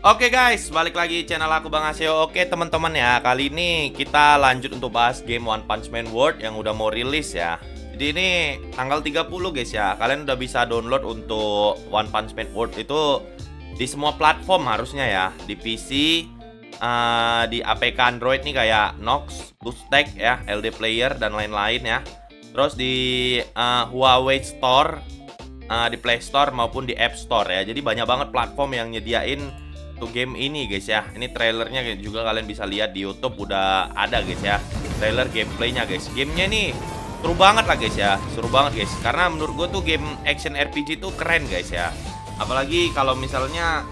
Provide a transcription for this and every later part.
Oke guys, balik lagi channel aku Bang Aseo. Oke teman-teman ya, kali ini kita lanjut untuk bahas game One Punch Man World yang udah mau rilis ya. Jadi ini tanggal 30 guys ya. Kalian udah bisa download untuk One Punch Man World itu di semua platform harusnya ya. Di PC, di APK Android nih kayak Nox, BoostTech ya, LD Player dan lain-lain ya. Terus di Huawei Store, di Play Store maupun di App Store ya. Jadi banyak banget platform yang nyediain untuk game ini guys ya. Ini trailernya juga kalian bisa lihat di YouTube udah ada guys ya. Trailer gameplaynya guys. Gamenya nih seru banget lah guys ya. Seru banget guys. Karena menurut gue tuh game action RPG tuh keren guys ya. Apalagi kalau misalnya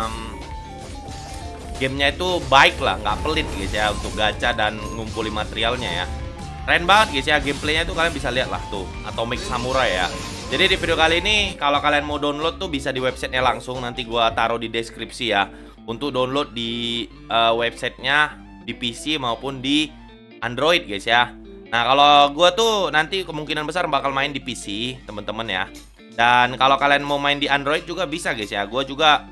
gamenya itu baik lah, nggak pelit guys ya untuk gacha dan ngumpulin materialnya ya. Keren banget guys ya, gameplaynya tuh kalian bisa lihat lah tuh, Atomic Samurai ya. Jadi di video kali ini kalau kalian mau download tuh bisa di websitenya langsung, nanti gua taruh di deskripsi ya. Untuk download di websitenya di PC maupun di Android guys ya. Nah kalau gua tuh nanti kemungkinan besar bakal main di PC teman-teman ya. Dan kalau kalian mau main di Android juga bisa guys ya. Gua juga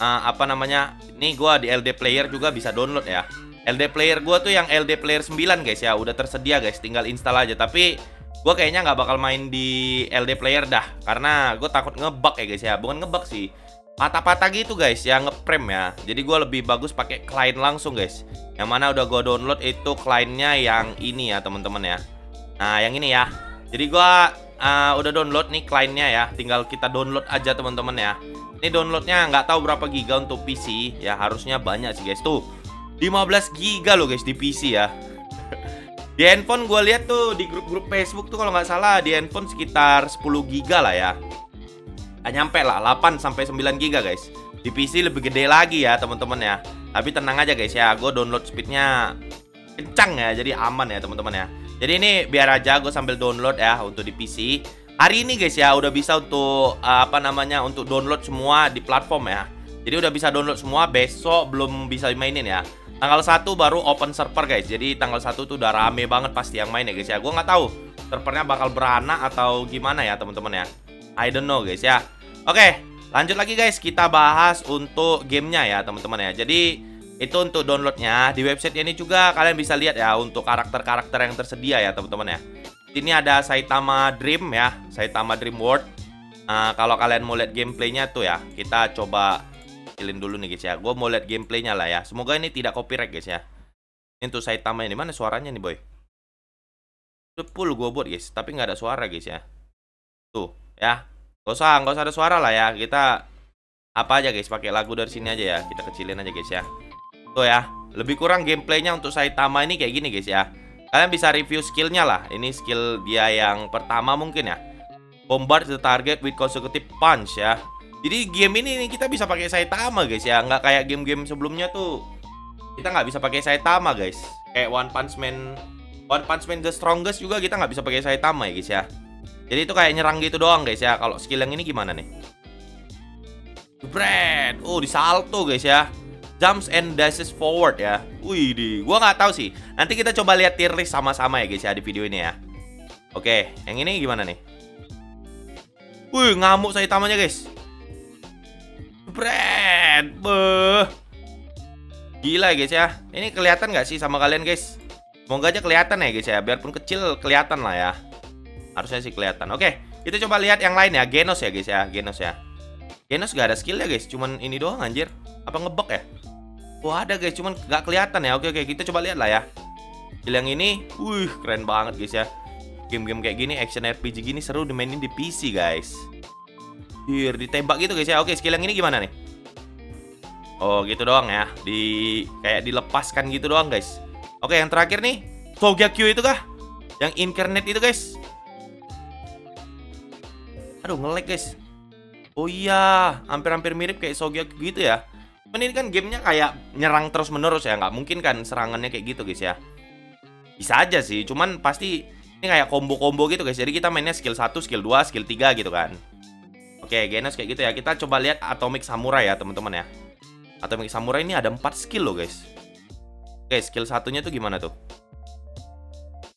ini gua di LD Player juga bisa download ya. LD Player gua tuh yang LD Player 9 guys ya, udah tersedia guys, tinggal install aja. Tapi gue kayaknya nggak bakal main di LD Player dah, karena gue takut ngebug ya guys ya. Bukan ngebug sih, patah-patah gitu guys ya, ngeprem ya. Jadi gue lebih bagus pakai klien langsung guys. Yang mana udah gue download itu kliennya yang ini ya teman-teman ya. Nah yang ini ya. Jadi gue udah download nih kliennya ya. Tinggal kita download aja teman-teman ya. Ini downloadnya nggak tahu berapa giga untuk PC ya. Harusnya banyak sih guys. Tuh 15 giga loh guys di PC ya. Di handphone gue lihat tuh di grup-grup Facebook tuh kalau nggak salah di handphone sekitar 10 giga lah ya. Nggak nyampe lah, 8 sampai 9 giga guys. Di PC lebih gede lagi ya teman-teman ya. Tapi tenang aja guys ya, gue download speednya kencang ya, jadi aman ya teman-teman ya. Jadi ini biar aja gue sambil download ya untuk di PC. Hari ini guys ya udah bisa untuk untuk download semua di platform ya. Jadi udah bisa download semua, besok belum bisa dimainin ya. Tanggal 1 baru open server guys. Jadi tanggal 1 tuh udah rame banget pasti yang main ya guys ya. Gue nggak tahu servernya bakal beranak atau gimana ya teman-teman ya. I don't know guys ya. Oke, lanjut lagi guys. Kita bahas untuk gamenya ya teman-teman ya. Jadi itu untuk downloadnya di website ini juga kalian bisa lihat ya untuk karakter-karakter yang tersedia ya teman-teman ya. Ini ada Saitama Dream ya, Saitama Dream World. Kalau kalian mau lihat gameplaynya tuh ya, kita coba kecilin dulu nih guys ya. Gue mau lihat gameplaynya lah ya. Semoga ini tidak copyright guys ya. Ini untuk Saitama ini, mana suaranya nih boy? Udah full gue buat guys, tapi nggak ada suara guys ya. Tuh ya, nggak usah ada suara lah ya. Kita apa aja guys, pakai lagu dari sini aja ya. Kita kecilin aja guys ya. Tuh ya, lebih kurang gameplaynya untuk Saitama ini kayak gini guys ya. Kalian bisa review skillnya lah. Ini skill dia yang pertama mungkin ya. Bombard the target with consecutive punch ya. Jadi game ini kita bisa pakai Saitama guys ya, nggak kayak game-game sebelumnya tuh kita nggak bisa pakai Saitama guys. Kayak One Punch Man The Strongest juga kita nggak bisa pakai Saitama ya guys ya. Jadi itu kayak nyerang gitu doang guys ya. Kalau skill yang ini gimana nih? Jebret, di salto guys ya. Jumps and dashes forward ya. Wih, gua nggak tahu sih. Nanti kita coba lihat tier list sama-sama ya guys ya di video ini ya. Oke, yang ini gimana nih? Wih, ngamuk Saitamanya guys. Brand, gila guys ya. Ini kelihatan nggak sih sama kalian guys? Semoga aja kelihatan ya guys ya. Biarpun kecil kelihatan lah ya. Harusnya sih kelihatan. Oke, kita coba lihat yang lain ya. Genos ya guys ya. Genos ya. Genos gak ada skill ya guys. Cuman ini doang anjir. Apa ngebug ya? Wah ada guys. Cuman nggak kelihatan ya. Oke kita coba lihat lah ya. Skill yang ini, keren banget guys ya. Game-game kayak gini, action RPG gini seru dimainin di PC guys. Ditembak gitu guys ya. Oke, skill yang ini gimana nih? Oh gitu doang ya. Kayak dilepaskan gitu doang guys. Oke, yang terakhir nih Sogyakyu itu kah? Yang incarnate itu guys. Aduh nge-lag guys. Oh iya, hampir-hampir mirip kayak Sogyakyu gitu ya. Cuman ini kan gamenya kayak nyerang terus menerus ya. Nggak mungkin kan serangannya kayak gitu guys ya. Bisa aja sih, cuman pasti ini kayak combo-combo gitu guys. Jadi kita mainnya skill 1, skill 2, skill 3 gitu kan. Oke, Genos kayak gitu ya. Kita coba lihat Atomic Samurai ya, teman-teman ya. Atomic Samurai ini ada 4 skill loh, guys. Oke, skill satunya tuh gimana tuh?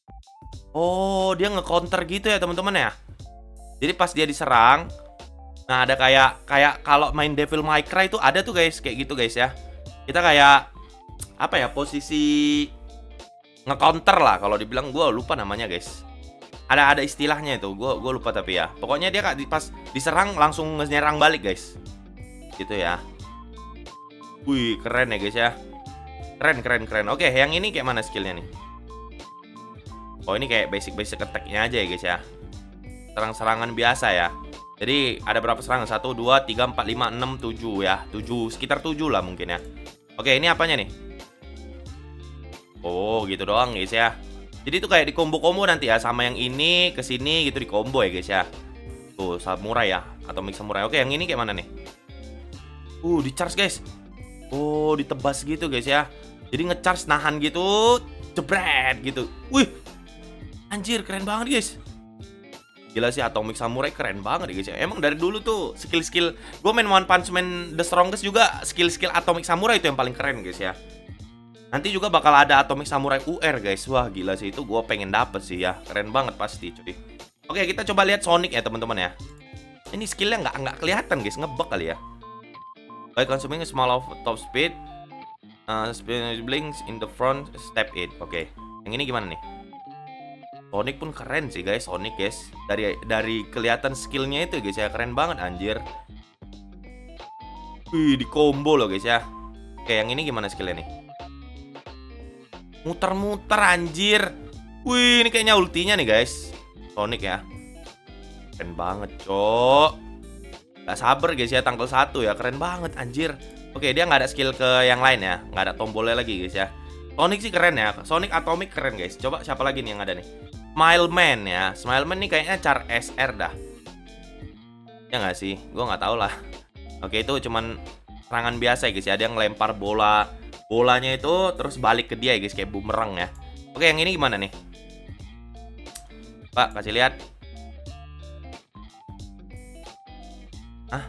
Oh, dia nge-counter gitu ya, teman-teman ya. Jadi pas dia diserang, Nah, ada kayak kalau main Devil May Cry itu ada tuh guys, kayak gitu guys ya. Kita kayak apa ya, posisi nge-counter lah kalau dibilang, gue lupa namanya guys. Ada istilahnya itu, gue lupa tapi ya. Pokoknya dia pas diserang langsung nyerang balik guys. Gitu ya. Wih, keren ya guys ya. Keren. Oke, yang ini kayak mana skillnya nih? Oh, ini kayak basic attack-nya aja ya guys ya. Serang-serangan biasa ya. Jadi ada berapa serangan? 1, 2, 3, 4, 5, 6, 7 ya. 7, sekitar 7 lah mungkin ya. Oke, ini apanya nih? Oh, gitu doang guys ya. Jadi itu kayak di combo-combo nanti ya, sama yang ini ke sini gitu di combo ya guys ya. Tuh, samurai ya, Atomic Samurai. Oke, yang ini kayak mana nih? Di charge guys. Oh, ditebas gitu guys ya. Jadi nge-charge nahan gitu, jebret gitu. Wih. Anjir, keren banget guys. Gila sih, Atomic Samurai keren banget ya guys ya. Emang dari dulu tuh skill-skill gue main One Punch Man The Strongest juga, skill-skill Atomic Samurai itu yang paling keren guys ya. Nanti juga bakal ada Atomic Samurai UR guys. Wah gila sih, itu gue pengen dapet sih ya. Keren banget pasti cuy. Oke, kita coba lihat Sonic ya teman-teman ya. Ini skillnya nggak kelihatan guys, ngebug kali ya. By consuming a small of top speed, speed blinks in the front, step it. Oke, yang ini gimana nih? Sonic pun keren sih guys, Sonic guys. Dari kelihatan skillnya itu guys ya, keren banget anjir. Wih, di combo loh guys ya. Oke, yang ini gimana skillnya nih? Muter-muter anjir. Wih, ini kayaknya ultinya nih guys, Sonic ya. Keren banget cok. Gak sabar guys ya, tanggal 1 ya, keren banget anjir. Oke, dia nggak ada skill ke yang lain ya, nggak ada tombolnya lagi guys ya. Sonic sih keren ya, Sonic Atomic keren guys. Coba siapa lagi nih yang ada nih? Smileman ya, Smileman nih kayaknya char SR dah. Ya nggak sih, gue nggak tahu lah. Oke, itu cuman serangan biasa ya guys ya. Dia ngelempar bolanya itu terus balik ke dia ya guys, kayak bumerang ya. Oke, yang ini gimana nih? Pak, kasih lihat. Hah?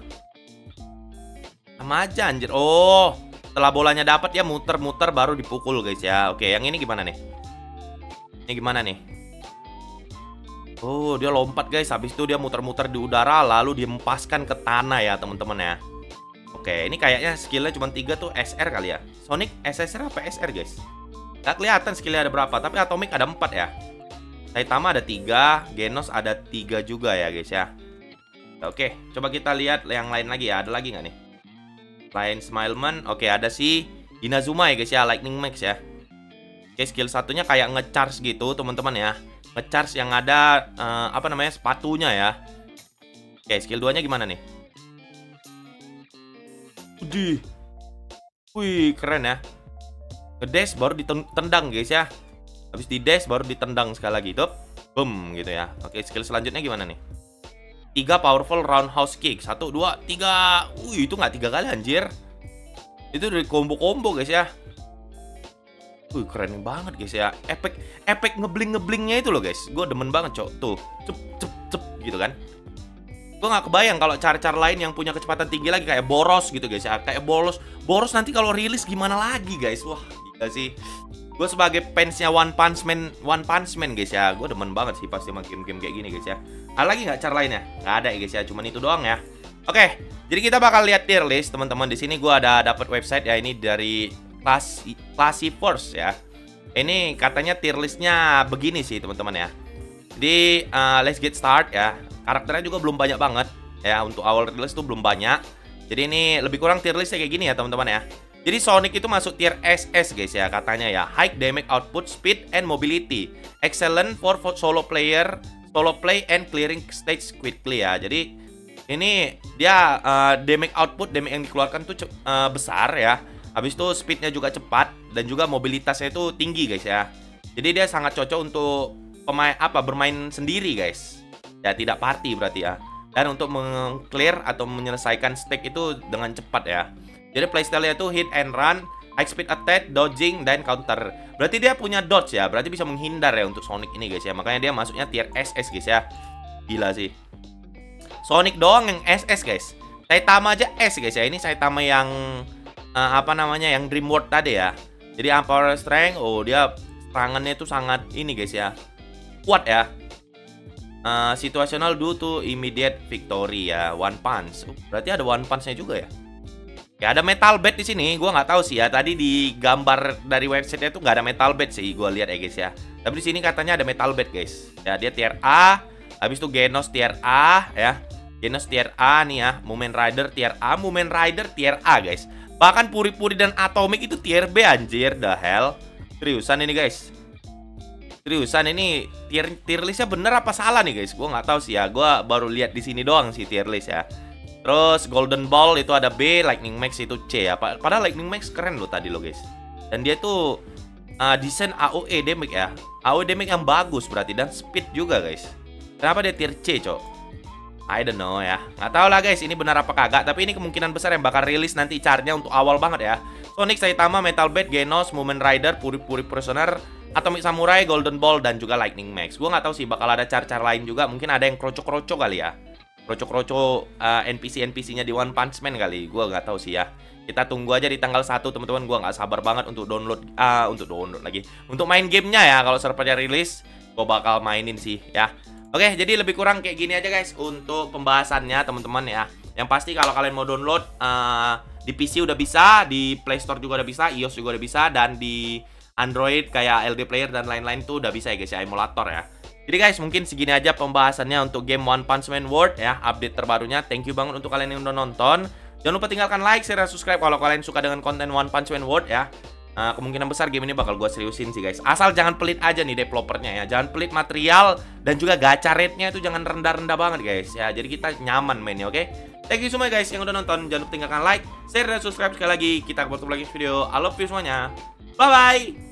Sama aja anjir. Oh, setelah bolanya dapat ya muter-muter baru dipukul guys ya. Oke, yang ini gimana nih? Ini gimana nih? Oh, dia lompat guys. Habis itu dia muter-muter di udara lalu dihempaskan ke tanah ya teman-teman ya. Oke, ini kayaknya skillnya cuma 3 tuh SR kali ya. Sonic SSR apa SR guys? Gak kelihatan skillnya ada berapa, tapi Atomic ada 4 ya. Saitama ada 3, Genos ada 3 juga ya guys ya. Oke, coba kita lihat yang lain lagi ya. Ada lagi nggak nih? Selain Smileman, oke ada si Inazuma ya guys ya, Lightning Max ya. Oke, skill satunya kayak nge-charge gitu teman-teman ya. Nge-charge yang ada apa namanya, sepatunya ya. Oke, skill 2-nya gimana nih? Wih, keren ya. Nge-dash baru ditendang guys ya. Habis di dash baru ditendang sekali lagi tuh. Boom gitu ya. Oke, skill selanjutnya gimana nih? 3 powerful roundhouse kick. 1, 2, 3. Wih, itu nggak 3 kali anjir. Itu dari combo-combo guys ya. Wih, keren banget guys ya. Efek ngebling-ngeblingnya itu loh guys. Gue demen banget cok. Tuh, cep gitu kan. Gue nggak kebayang kalau cara-cara lain yang punya kecepatan tinggi lagi kayak Boros gitu guys ya. Kayak Boros nanti kalau rilis gimana lagi guys. Wah, gila sih. Gue sebagai fansnya One Punch Man guys ya. Gue demen banget sih pasti sama game-game kayak gini guys ya. Ada lagi nggak cara lainnya? Nggak ada ya guys ya. Cuman itu doang ya. Oke, jadi kita bakal lihat tier list teman-teman. Di sini gue ada dapat website ya, ini dari Classiforce ya. Ini katanya tier listnya begini sih teman-teman ya. Jadi let's get start ya. Karakternya juga belum banyak banget ya, untuk awal rilis tuh belum banyak. Jadi ini lebih kurang tier listnya kayak gini ya teman-teman ya. Jadi Sonic itu masuk tier SS guys ya katanya ya. High damage output, speed and mobility. Excellent for solo play and clearing stage quickly ya. Jadi ini dia damage output, damage yang dikeluarkan tuh besar ya. Habis itu speednya juga cepat dan juga mobilitasnya itu tinggi guys ya. Jadi dia sangat cocok untuk bermain sendiri guys. Ya tidak party berarti ya. Dan untuk meng-clear atau menyelesaikan stage itu dengan cepat ya. Jadi playstyle-nya itu hit and run, high speed attack, dodging, dan counter. Berarti dia punya dodge ya, berarti bisa menghindar ya untuk Sonic ini guys ya. Makanya dia masuknya tier SS guys ya. Gila sih. Sonic doang yang SS guys. Saitama aja S guys ya. Ini Saitama yang apa namanya, yang Dream World tadi ya. Jadi power strength, oh dia serangannya itu sangat ini guys ya, kuat ya. situasional due to immediate victory ya, one punch. Berarti ada one punch-nya juga ya. Ya ada metal bed di sini, gua nggak tahu sih ya. Tadi di gambar dari website-nya tuh nggak ada metal bed sih, gua lihat ya guys ya. Tapi di sini katanya ada metal bed guys. Ya dia tier A, habis itu Genos tier A ya. Genos tier A nih ya, Mumen Rider tier A, Mumen Rider tier A guys. Bahkan Puri-Puri dan Atomic itu tier B anjir, the hell. Seriusan ini guys. Seriusan ini tier listnya bener apa salah nih guys? Gue nggak tahu sih ya. Gue baru lihat di sini doang sih tier list ya. Terus Golden Ball itu ada B, Lightning Max itu C ya. Padahal Lightning Max keren loh tadi lo guys. Dan dia tuh desain AOE damage ya. AOE damage yang bagus berarti dan speed juga guys. Kenapa dia tier C cok? I don't know ya. Nggak tahu lah guys ini benar apa kagak. Tapi ini kemungkinan besar yang bakal rilis nanti chartnya untuk awal banget ya. Sonic, Saitama, Metal Bed, Genos, Mumen Rider, Puri-Puri Prisoner, Atomic Samurai, Golden Ball, dan juga Lightning Max. Gue nggak tahu sih bakal ada car-car lain juga. Mungkin ada yang kroco-kroco kali ya. Kroco-kroco NPC-NPC-nya di One Punch Man kali. Gue nggak tahu sih ya. Kita tunggu aja di tanggal 1 teman-teman. Gue nggak sabar banget untuk download lagi. Untuk main gamenya ya. Kalau servernya rilis, gue bakal mainin sih ya. Oke, jadi lebih kurang kayak gini aja guys untuk pembahasannya teman-teman ya. Yang pasti kalau kalian mau download di PC udah bisa, di Play Store juga udah bisa, iOS juga udah bisa, dan di Android kayak LG Player dan lain-lain tuh udah bisa ya guys ya, emulator ya. Jadi guys, mungkin segini aja pembahasannya untuk game One Punch Man World ya, update terbarunya. Thank you banget untuk kalian yang udah nonton. Jangan lupa tinggalkan like, share, dan subscribe kalau kalian suka dengan konten One Punch Man World ya. Kemungkinan besar game ini bakal gue seriusin sih guys. Asal jangan pelit aja nih developernya ya. Jangan pelit material dan juga gacha rate-nya itu jangan rendah-rendah banget guys ya. Jadi kita nyaman mainnya, oke? Thank you semua guys yang udah nonton. Jangan lupa tinggalkan like, share, dan subscribe sekali lagi. Kita ketemu lagi video. I love you semuanya. Bye-bye.